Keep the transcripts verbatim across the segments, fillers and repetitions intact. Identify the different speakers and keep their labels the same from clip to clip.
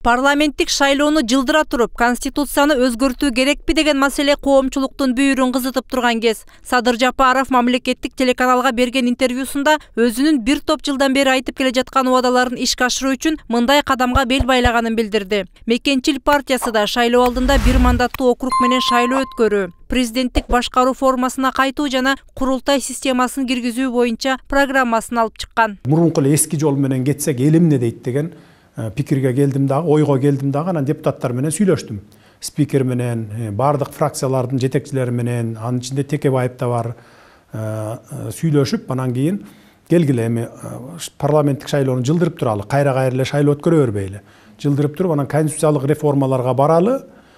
Speaker 1: Парламенттик шайлоону жылдыра туруп, конституцияны өзгөртүү керекпи деген маселе коомчулуктун бүйүрүн кызытып турган кез. Садыр Жапаров мамлекеттик телеканалга берген интервьюсунда өзүнүн бир топ жылдан бери айтып келе жаткан убадаларын ишке ашыруу үчүн мындай кадамга бел байлаганын билдирди. Мекенчил партиясы да шайлоо алдында бир мандаттуу округ менен шайлоо өткөрүү, президенттик башкаруу формасына кайтуу жана курултай системасын киргизүү боюнча программасын алып чыккан.
Speaker 2: Мурунку эле эски жол менен кетсек эл эмне дейт деген пикирге келдим дагы, ойго келдим дагы, анан депутаттар менен сүйлөштүм. Спикер менен, бардык фракциялардын жетекчилери менен, анын ичинде Текебаев да бар, сүйлөшүп, анан кийин келгиле эми парламенттик шайлоону жылдырып туралы, кайра-кайра эле шайлоо өткөрө бербейли. Жылдырып туруп, анан конституциялык реформаларга баралы,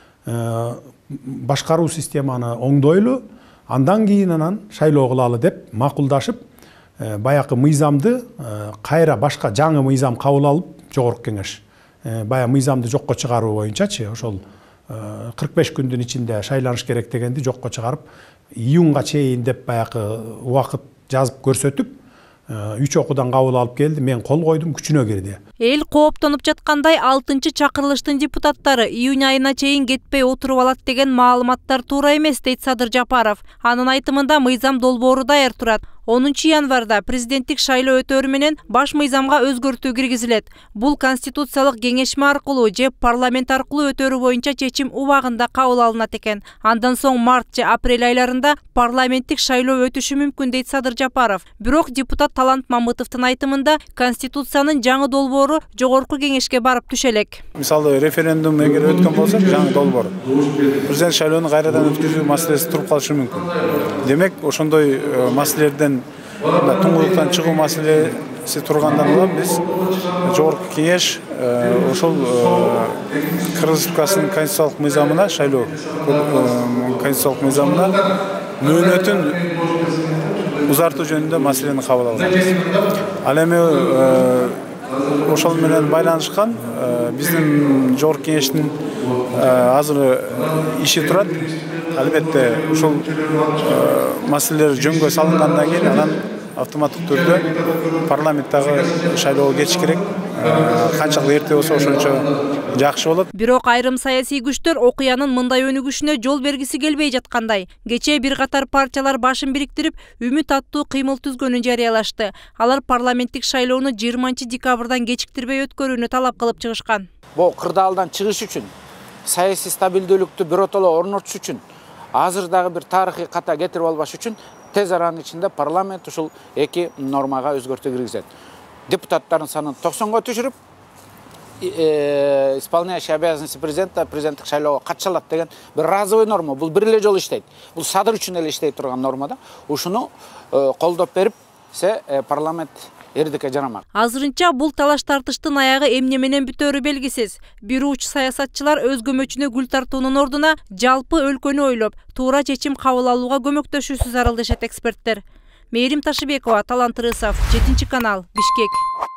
Speaker 2: башкаруу системаны оңдойлу, андан кийин анан шайлоо кылалы деп макулдашып, баякы мыйзамды кайра башка жаңы мыйзам кабыл алып, жогорку кеңеш бая мыйзамды жокко чыгаруу боюнчачы ошол кырк беш күндүн ичинде шайланыш керек дегенди жокко чыгарып, июнга чейин деп баякы убакыт жазып көрсөтүп, үч окуудан кабыл алып келди, мен кол койдум, күчүнө кирди.
Speaker 1: Эл кооптонуп жаткандай алтынчы чакырылыштын депутаттары июнь айына чейин кетпей отуруп алат деген маалыматтар туура эмес, дейт Садыр Жапаров. Анын айтымында мыйзам долбоору даяр турат. онунчу январда президенттик шайлоо өтөөрү менен баш мыйзамга өзгөртүү киргизилет. Бул конституциялык кеңешме аркылуу же парламент аркылуу өтөөрү боюнча чечим убагында кабыл алынат экен. Андан соң март же апрель айларында парламенттик шайлоо өтүшү мүмкүн, дейт Садыр Жапаров. Бирок депутат Талант Мамытовдун айтымында конституциянын жаңы долбоору жогорку кеңешке барып түшө элек.
Speaker 3: Мисалы референдум эгер өткөн болсо, жаңы долбоор президент шайлоону кайрадан өткөрүү маселеси туруп калышы мүмкүн. Демек, ошондой маселелерден туңгулуктан чыгуу маселеси тургандан улам биз жогорку кеңеш ошол Кыргыз Республикасынын конституциялык мыйзамына, шайлоо конституциялык мыйзамына мөөнөтүн узартуу жөнүндө маселени кабыл алганбыз. Ал эми ошол менен байланышкан биздин жогорку кеңештин азыр иши турат. Албетте ушул маселелер жөнгө салынгандан кийин анан автоматтык түрдө парламенттагы шайлоого кетиш керек. Канчалык эрте болсо ошончо жакшы болот.
Speaker 1: Бирок айрым саясий күчтөр окуянын мындай өнүгүшүнө жол бергиси келбей жаткандай. Кечээ бир катар партиялар башын бириктирип, үмүт аттуу кыймыл түзгөнүн жарыялашты. Алар парламенттик шайлоону жыйырманчы декабрдан кечиктирбей өткөрүүнү талап кылып чыгышкан.
Speaker 4: Бул кырдаалдан чыгыш үчүн, саясий стабилдүүлүктү биротоло орнотуш үчүн, азыр дагы бир тарыхый ката кетирип албаш үчүн тез аранын ичинде парламент ушул эки нормага өзгөртүү киргизет. Депутаттардын санын токсонго түшүрүп, исполняющий обязанности президента президенттик шайлоого катыша алат деген бир разовый норма. Бул бир эле жолу иштейт. Бул Садыр үчүн эле иштей турган нормада. Ушуну колдоп берип, се парламент эрдикке жарамак.
Speaker 1: Азырынча бул талаш тартыштын аягы эмне менен бүтөөрү белгисиз. Бир уч саясатчылар өз көмөчүнө гүл тартуунун ордуна жалпы өлкөнү ойлоп, туура чечим кабыл алууга көмөктөшүүсү зарыл дешет эксперттер. Мээрим Ташыбекова, Талант Рысов, жетинчи канал, Бишкек.